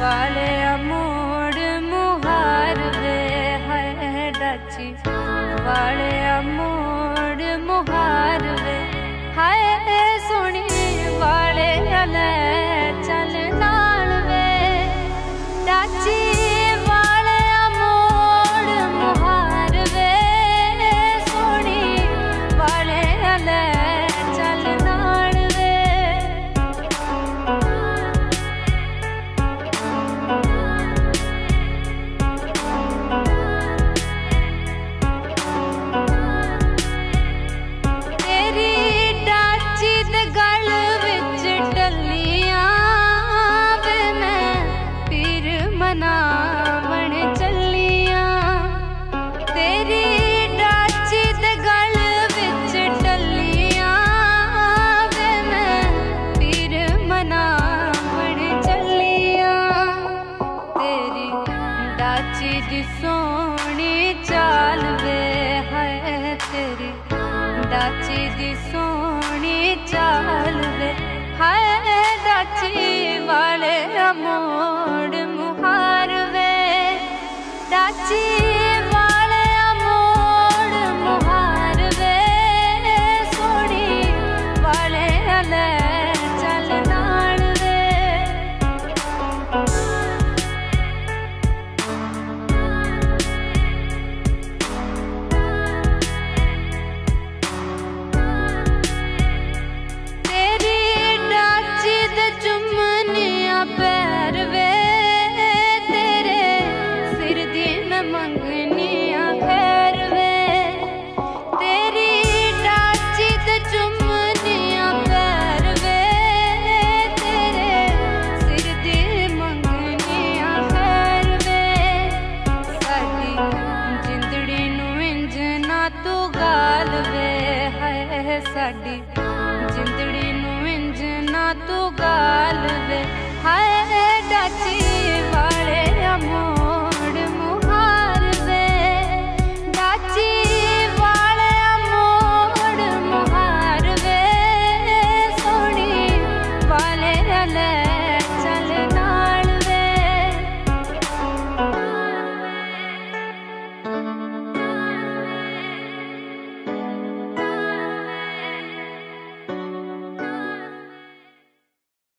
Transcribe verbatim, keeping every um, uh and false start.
वाले मोड़ मुहार वे है डाची वाले मोड़ मुहार वे हाय सुनी वाले अले चल नाल वे डाची वाले मोड़ मुहार वे सुनी वाले अले चल नाल वे मनावण चलिया तेरी डाची दे गल विच टलिया वे मैं पीर मनावण चलिया तेरी डाची दी सोहनी चाल वे है तेरी डाची दी सोहनी चाल वे है डाची वाले मोड़ मुहार वे डाची वाले मोड़ मुहार वे सोनी वाले अले चल नाल वे तेरी डाची दे चुमनिया पैर वे तेरे सिर दी मैं मंगनिया खैर वे तेरी डाची दे चुमनिया पैर वे तेरे सिर दी मंगनिया खैर वे साडी जिंदड़ी नू इंज ना तू गाल वे है साडी जिंदड़ी नू इंज ना तू गाल